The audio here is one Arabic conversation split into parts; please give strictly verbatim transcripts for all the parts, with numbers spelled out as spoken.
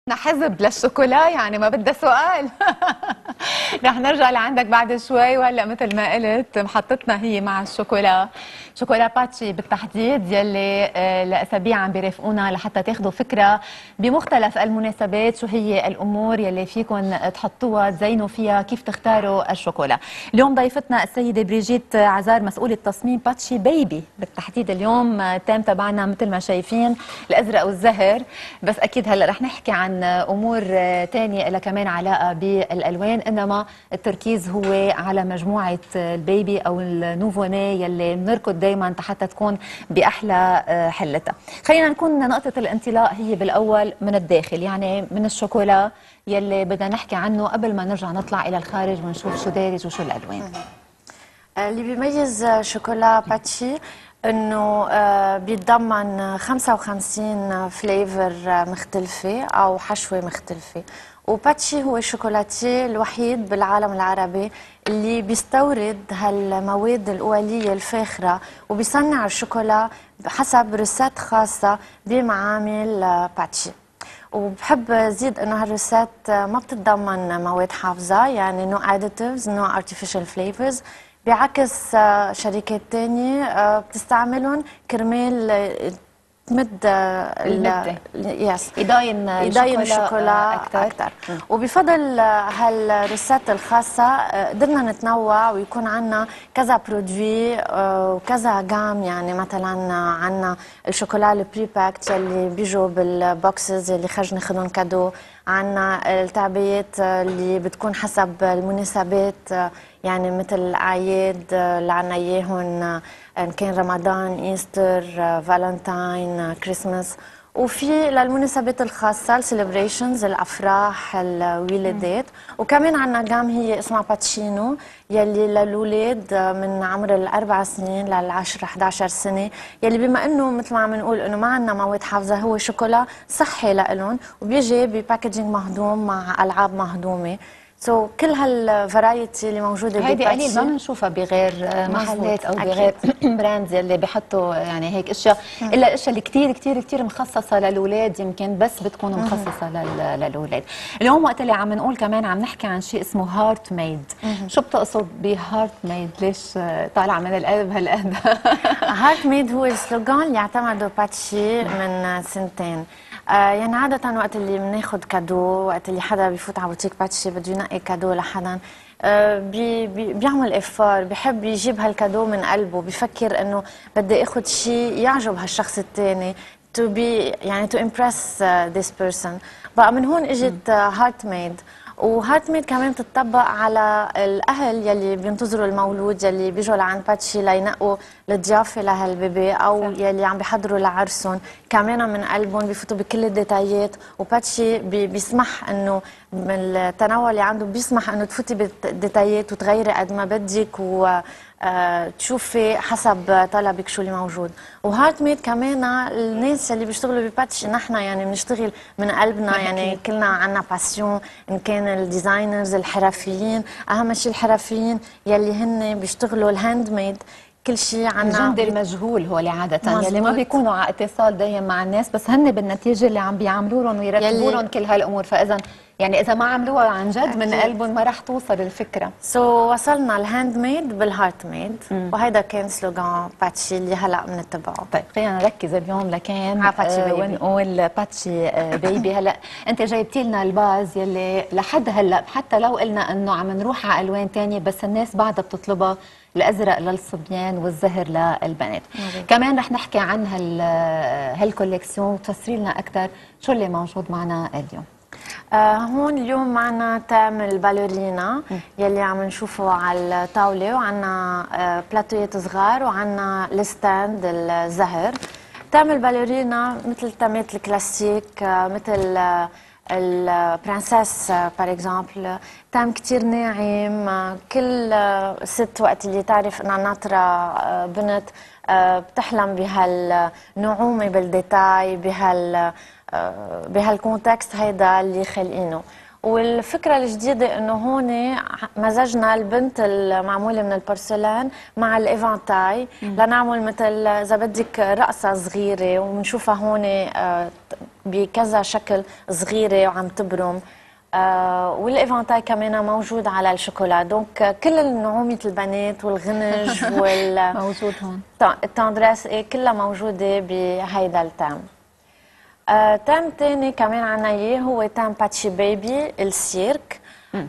حزب للشوكولا يعني ما بدها سؤال. رح نرجع لعندك بعد شوي، وهلا مثل ما قلت محطتنا هي مع الشوكولا، شوكولا باتشي بالتحديد، يلي آه لاسابيع عم بيرافقونا لحتى تاخذوا فكره بمختلف المناسبات شو هي الامور يلي فيكم تحطوها تزينوا فيها، كيف تختاروا الشوكولا. اليوم ضيفتنا السيده بريجيت عزار، مسؤوله تصميم باتشي بيبي بالتحديد. اليوم التيم تبعنا مثل ما شايفين الازرق والزهر، بس اكيد هلا رح نحكي عن امور ثانيه لها كمان علاقه بالالوان، انما التركيز هو على مجموعه البيبي او النوفوني يلي بنركض دائما حتى تكون باحلى حلتها. خلينا نكون نقطه الانطلاق هي بالاول من الداخل، يعني من الشوكولا يلي بدنا نحكي عنه قبل ما نرجع نطلع الى الخارج ونشوف شو دارج وشو الالوان. اللي بيميز شوكولا باتشي انه بيتضمن خمسة وخمسين فليفر مختلفه او حشوه مختلفه، وباتشي هو الشوكولاتيه الوحيد بالعالم العربي اللي بيستورد هالمواد الاوليه الفاخره وبيصنع الشوكولا حسب ريسات خاصه بمعامل باتشي. وبحب زيد انه هالريسات ما بتتضمن مواد حافظه، يعني نو اديتيفز نو ارتفيشال فليفرز، بعكس شركات تانية بتستعملهم كرمال تمد المدة يس يضاين يضاين الشوكولا اكثر, أكتر. وبفضل هالريسات الخاصه قدرنا نتنوع ويكون عندنا كذا برودوي وكذا جام. يعني مثلا عندنا الشوكولا البري باكت اللي بيجوا بالبوكسز اللي خرج ناخذهم كادو، عندنا التعبيات اللي بتكون حسب المناسبات، يعني مثل الاعياد اللي عنا اياهم ان كان رمضان، ايستر، فالنتاين، كريسماس، وفي للمناسبات الخاصه السيلبريشنز، الافراح، الولادات. وكمان عندنا جام هي اسمها باتشينو يلي للاولاد من عمر الاربع سنين للعشر احد عشر سنه، يلي بما انه مثل ما عم نقول انه ما عندنا مواد حافظه، هو شوكولا صحي لهم وبيجي بباكجينج مهضوم مع العاب مهضومه. سو so, كل هالفرايتي اللي موجوده هيدي قليل ما بنشوفها بغير محلات او بغير براندز اللي بحطوا يعني هيك اشياء، الا الاشياء اللي كثير كثير كثير مخصصه للاولاد يمكن بس بتكون مخصصه للاولاد. اليوم وقت اللي عم نقول كمان عم نحكي عن شيء اسمه هارت ميد. شو بتقصد بهارت ميد؟ ليش طالع من القلب هالقد؟ هارت ميد هو السلوغان اللي اعتمده باتشي من سنتين. آه يعني عادة وقت اللي بناخذ كادو، وقت اللي حدا بيفوت على بوتيك باتشي بده ينقي كادو لحدا، آه بي بي بيعمل افار، بحب يجيب هالكادو من قلبه، بفكر انه بدي اخذ شيء يعجب هالشخص الثاني، to be يعني to impress uh, this person. بقى من هون اجت هارت ميد. وهارت ميد كمان بتطبق على الاهل يلي بينتظروا المولود، يلي بيجوا لعند باتشي لينقوا الضيافه لهالبيبي، او صح. يلي عم بيحضروا لعرسهم كمان من قلبهم، بيفوتوا بكل الديتايات. وباتشي بي بيسمح انه من التنوع اللي عنده بيسمح انه تفوتي بالديتايات وتغيري قد ما بدك و آه، تشوفي حسب طلبك شو اللي موجود. وهارت ميد كمان الناس اللي بيشتغلوا بباتشي، نحن يعني بنشتغل من قلبنا، يعني كلنا عنا باسيون، ان كان الديزاينرز الحرفيين، اهم شيء الحرفيين يلي هن بيشتغلوا الهاند ميد، كل شيء عنا الجند المجهول هو اللي عادة مزبوط. يلي ما بيكونوا على اتصال دايم مع الناس، بس هن بالنتيجة اللي عم بيعملوا لهم ويرتبوا لهم كل هالامور، فاذا يعني اذا ما عملوها عن جد أكيد من قلبهم ما رح توصل الفكرة. سو so, وصلنا الهاند ميد بالهارت ميد، وهيدا كان سلوغان باتشي اللي هلا بنتبعه. طيب خلينا نركز اليوم لكان آه ونقول باتشي آه بيبي. هلا انت جايبتي لنا الباز يلي لحد هلا حتى لو قلنا انه عم نروح على الوان ثانيه، بس الناس بعدها بتطلبها الازرق للصبيان والزهر للبنات. مم. كمان رح نحكي عن هال هالكوليكسيون وتفسري لنا اكثر شو اللي موجود معنا اليوم. آه هون اليوم معنا تام الباليرينا يلي عم نشوفه على الطاوله، وعنا آه بلاتويات صغار، وعنا الستاند الزهر. تام الباليرينا مثل تامات الكلاسيك، آه مثل آه البرنسس بار اكزامبل، تام كثير ناعم. آه كل آه ست وقت اللي تعرف انها ناطره آه بنت آه بتحلم بهالنعومه بالديتاي، بهال بهالكونتكست هيدا اللي خلقينه. والفكره الجديده انه هون مزجنا البنت المعموله من البورسلان مع الايفانتاي لنعمل مثل اذا بدك رقصه صغيره، وبنشوفها هون آه، بكذا شكل صغيره وعم تبرم. آه والايفانتاي كمان موجود على الشوكولا. دونك كل النعومه البنات والغنج وال موجود هون. التندريس ايه كلها موجوده بهيدا التام. آه تام تاني كمان عنا اياه هو تام باتشي بيبي السيرك.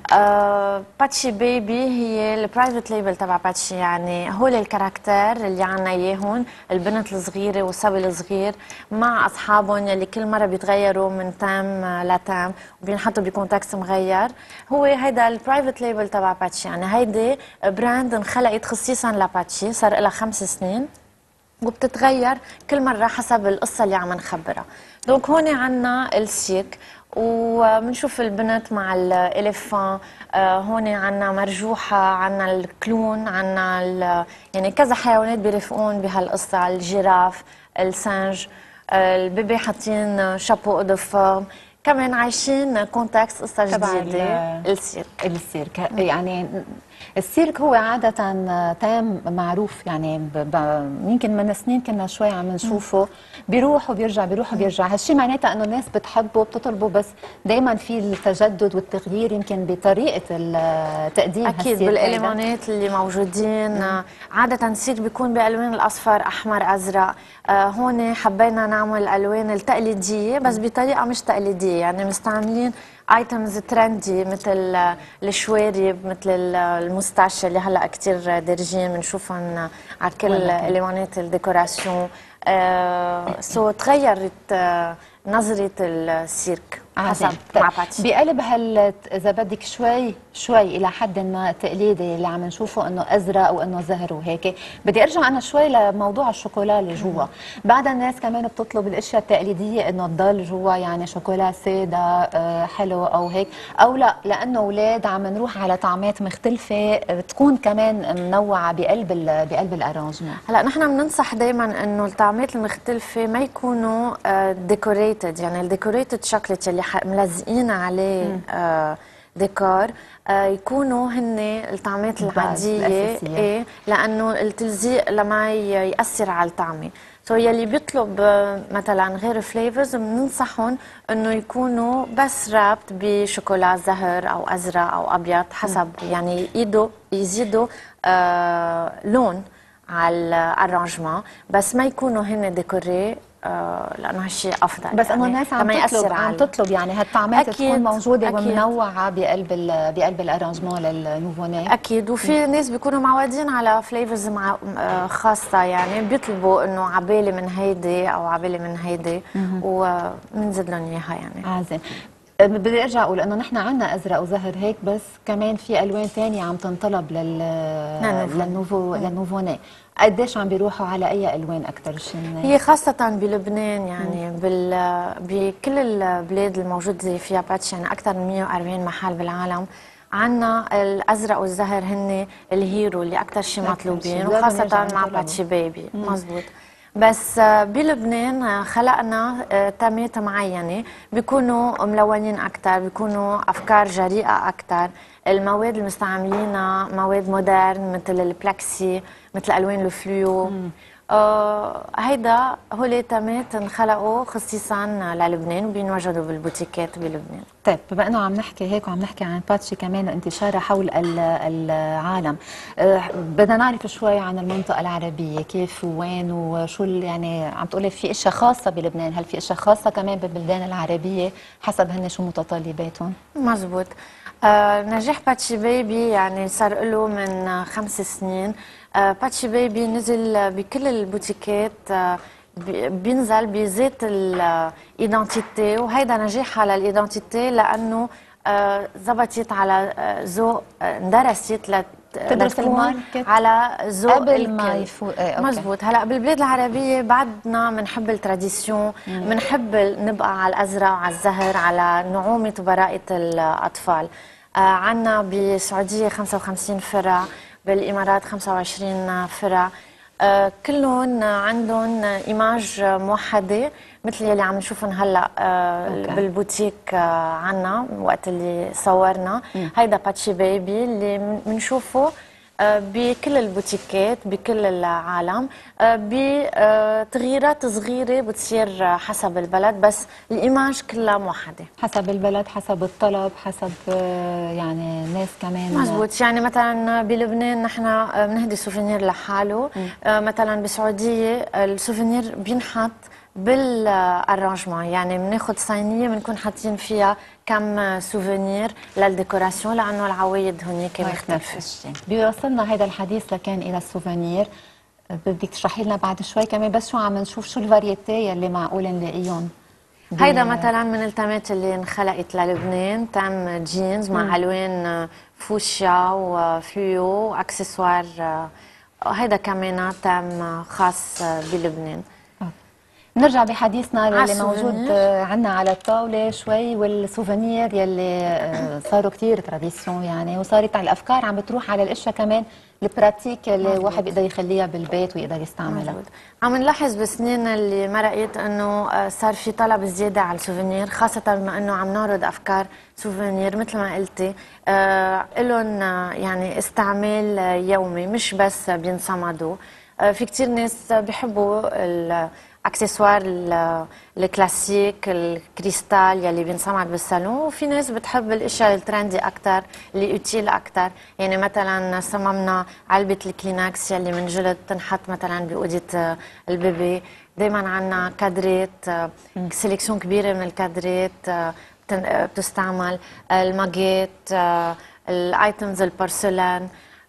آه باتشي بيبي هي البرايفت ليبل تبع باتشي، يعني هول الكاركتر اللي عنا اياهم، البنت الصغيره والصبي الصغير مع اصحابهم يلي كل مره بيتغيروا من تام لتام وبينحطوا بكونتكست مغير. هو هيدا البرايفت ليبل تبع باتشي، يعني هيدي براند انخلقت خصيصا لباتشي، صار لها خمس سنين وبتتغير كل مره حسب القصه اللي عم نخبرها. دونك هون عنا السيرك وبنشوف البنت مع الاليفان، آه هون عنا مرجوحه، عنا الكلون، عنا يعني كذا حيوانات بيرفقون بهالقصه، الجيراف، السنج، آه البيبي حاطين شابو دو فورم، كمان عايشين كونتكست قصه جديده. السيرك السيرك يعني السيرك هو عادة تام معروف، يعني ب... ب... يمكن من سنين كنا شوي عم نشوفه بيروح وبيرجع بيروح وبيرجع. هالشيء معناتها انه الناس بتحبه بتطلبه، بس دائما في التجدد والتغيير يمكن بطريقة التقديم. اكيد بالاليمونات اللي موجودين. مم. عادة السيرك بيكون بالوان الاصفر احمر ازرق. آه هون حبينا نعمل الالوان التقليدية بس بطريقة مش تقليدية، يعني مستعملين ايتمز ترندي مثل الشوارب، مثل المستاشة اللي هلا كثير دارجين بنشوفهم على كل اليمانات الديكوراسيون. آه سو تغيرت آه نظرة السيرك حسب مع باتشي. بقلب هال اذا بدك شوي شوي الى حد ما تقليدي اللي عم نشوفه انه ازرق وانه زهر وهيك، بدي ارجع انا شوي لموضوع الشوكولا اللي جوا. بعد الناس كمان بتطلب الاشياء التقليديه انه تضل جوا، يعني شوكولا ساده حلو او هيك، او لا لانه اولاد عم نروح على طعمات مختلفه تكون كمان منوعه بقلب بقلب الارانجمون. هلا نحن بننصح دائما انه الطعمات المختلفه ما يكونوا ديكوريتد، يعني الديكوريتد شوكليت اللي ملزقين عليه آه ديكور آه يكونوا هن الطعمات العاديه. ايه لانه التلزيق لما ياثر على الطعمه. سو يلي بيطلب مثلا غير فليفرز بننصحهم انه يكونوا بس رابط بشوكولا زهر او ازرق او ابيض حسب م. يعني يدوا يزيدوا آه لون على الارانجمون، بس ما يكونوا هن ديكوري آه لانه هالشيء افضل. بس انه الناس عم تطلب عم تطلب يعني هالطعمات تكون موجوده أكيد ومنوعه بقلب بقلب الارانجمون للنوفوني. اكيد. وفي ناس بيكونوا معودين على فليفرز مع خاصه، يعني بيطلبوا انه عبالي من هيدي او عبالي من هيدي وبنزيد لهم اياها يعني. عظيم. بدي ارجع اقول انه نحن عندنا ازرق وزهر هيك، بس كمان في الوان ثانيه عم تنطلب لل للنوفو للنوفوني. قديش عم بيروحوا على اي الوان اكثر شيء؟ هي خاصه بلبنان يعني مم. بال بكل البلاد الموجوده فيها باتشي، يعني اكثر من مئة وأربعين محل بالعالم. عنا الازرق والزهر هن الهيرو اللي اكثر شيء مطلوبين، وخاصه مع باتشي بيبي. مزبوط. بس بلبنان خلقنا تامات معينه بيكونوا ملونين اكثر، بيكونوا افكار جريئه اكثر. المواد اللي مستعملينها مواد مودرن مثل البلاكسي، مثل الوان الفلويو. آه هيدا هول تامات انخلقوا خصيصا للبنان وبينوجدوا بالبوتيكات بلبنان. طيب بما انه عم نحكي هيك وعم نحكي عن باتشي كمان وانتشارها حول العالم، أه بدنا نعرف شوي عن المنطقه العربيه، كيف وين وشو يعني عم تقولي في اشياء خاصه بلبنان، هل في اشياء خاصه كمان بالبلدان العربيه حسب هن شو متطلباتهم؟ مزبوط. آه نجاح باتشي بيبي يعني صار له من خمس سنين. آه باتشي بيبي نزل بكل البوتيكات، آه بينزل بذات الايدنتيتي، وهيدا نجاح على الايدنتيتي لانه زبطت آه على ذوق آه اندرست تدرس الماركت على ذوق قبل ما يفوت. ايه مزبوط. هلا بالبلاد العربيه بعدنا بنحب التراديسيون، بنحب نبقى على الازرق وعلى الزهر، على نعومه وبراءه الاطفال. آه عنا بالسعوديه خمسة وخمسين فرع، بالامارات خمسة وعشرين فرع. آه كلهم عندهم ايماج موحده مثل يلي عم نشوفهم هلا آه بالبوتيك آه عنا وقت اللي صورنا. م. هيدا باتشي بيبي اللي بنشوفه بكل البوتيكات بكل العالم بتغييرات صغيرة بتصير حسب البلد، بس الإيماج كلها موحدة. حسب البلد، حسب الطلب، حسب يعني الناس كمان. مزبوط. يعني مثلا بلبنان نحن بنهدي سوفينير لحاله، م. مثلا بالسعودية السوفينير بينحط بالارانجمون، يعني بناخذ صينيه بنكون حاطين فيها كم سوفينير للديكوراسيون لانه العوايد هونيك مختلفه. بيوصلنا هذا الحديث لكان الى السوفينير، بدك تشرحي لنا بعد شوي كمان بس شو عم نشوف، شو الفاريتي اللي معقول نلاقيهم؟ هيدا مثلا من التمات اللي انخلقت للبنان، تم جينز مع م. الوان فوشيا وفليو واكسسوار. هيدا كمان تم خاص بلبنان. نرجع بحديثنا اللي موجود عندنا على الطاوله شوي، والسوفينير يلي صاروا كثير تراديسيون يعني، وصارت على الافكار عم بتروح على الاشياء كمان البراتيك اللي الواحد بيقدر يخليها بالبيت ويقدر يستعملها. مزبوط. عم نلاحظ بالسنين اللي مرقت انه صار في طلب زياده على السوفينير، خاصه بما انه عم نعرض افكار سوفينير مثل ما قلتي آه لهم يعني استعمال يومي، مش بس بينصمدوا. آه في كثير ناس بيحبوا اكسسوار الكلاسيك الكريستال يلي بينصمد بالصالون، وفي ناس بتحب الاشياء الترندي اكثر اللي اوتيل اكثر. يعني مثلا صممنا علبه الكلينكس يلي من جلد تنحط مثلا باوضه البيبي. دائما عندنا كادرات، سيليكسيون كبيره من الكادرات بتستعمل، الماجيت، الايتمز البورسلان.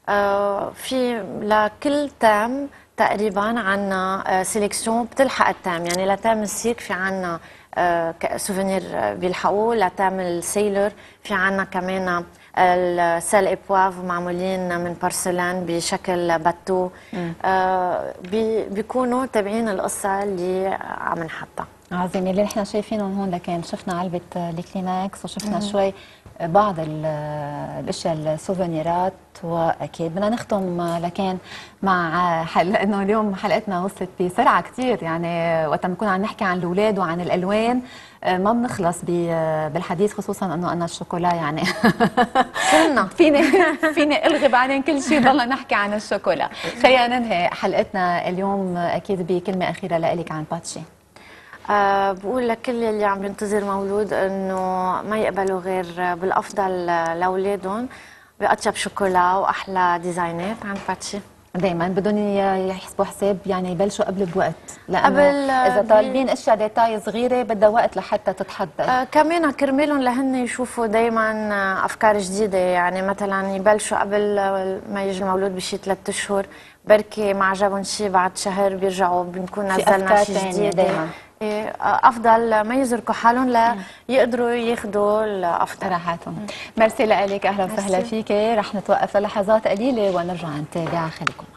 في لكل تام تقريبا عنا سيليكسيون بتلحق التام، يعني لتام السيك في عنا سوفينير بيلحقوه، لتام السيلور في عنا كمان السال ايبواف معمولين من بورسلان بشكل باتو. آه بي بيكونوا تابعين القصه اللي عم نحطها. عظيم. اللي نحن شايفينهم هون لكن شفنا علبه الكلينكس وشفنا مم. شوي بعض الاشياء السوفينيرات، واكيد بدنا نختم لكن مع حل... انه اليوم حلقتنا وصلت بسرعه كثير، يعني وقت بنكون عم نحكي عن الاولاد وعن الالوان ما بنخلص بالحديث، خصوصا انه انا الشوكولا يعني كلنا فيني فيني الغي بعدين كل شيء ضلنا نحكي عن الشوكولا. خلينا ننهي حلقتنا اليوم اكيد بكلمه اخيره لك عن باتشي. أه بقول لكل اللي عم ينتظر مولود انه ما يقبلوا غير بالافضل لاولادهم باطيب شوكولا واحلى ديزاينات عن باتشي. دائما بدهم يحسبوا حساب، يعني يبلشوا قبل بوقت، لانه قبل اذا طالبين اشياء ديتاي صغيره بدها وقت لحتى تتحضر. آه كمان كرمالهم لهن يشوفوا دائما افكار جديده، يعني مثلا يبلشوا قبل ما يجي المولود بشي ثلاث اشهر، بركي ما عجبهم شيء بعد شهر بيرجعوا بنكون نزلنا شيء جديد. دائما افضل ما يزركوا حالهم ليقدروا ياخذوا الافضل راحتهم. ميرسي لك، اهلا وسهلا فيك. رح نتوقف للحظات قليله ونرجع نتابع. خليكم